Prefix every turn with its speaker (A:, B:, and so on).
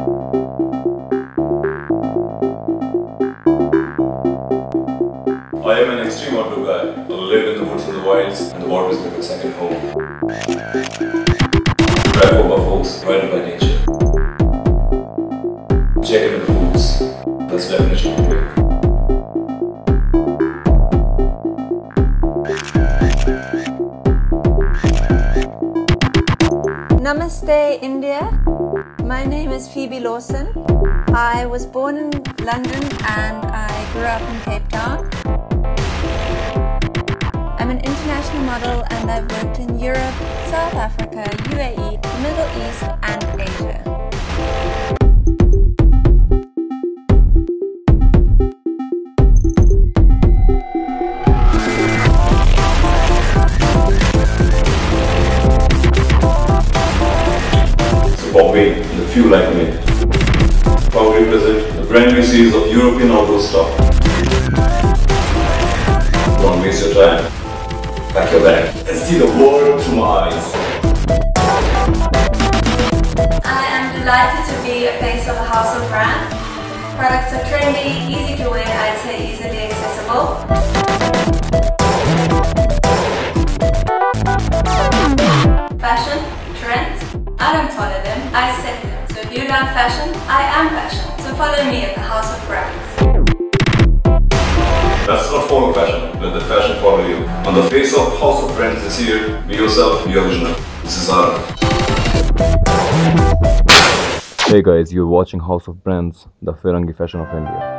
A: I am an extreme outdoor guy. I live in the woods and the wilds, and the water is like a second home. Drive for buffaloes, guided by nature. Check in the foods. That's definition of big.
B: Namaste, India. My name is Phoebe Lawson. I was born in London and I grew up in Cape Town. I'm an international model and I've worked in Europe, South Africa, UAE, the Middle East and Asia.
A: Bombay and a few like me. How we represent the brand new series of European outdoor stuff. Don't waste your time. Pack your bag and see the world through my eyes.
C: I am delighted to be a face of a house of brand. Products are trendy, easy to wear, I'd say easily accessible. Fashion, trends, I don't follow them, I set them. So if you love fashion, I am fashion. So follow me at the House of Brands.
A: That's not follow fashion, let the fashion follow you. On the face of House of Brands this year, be yourself, be original. This is Sagar.
D: Hey guys, you're watching House of Brands, the Firangi fashion of India.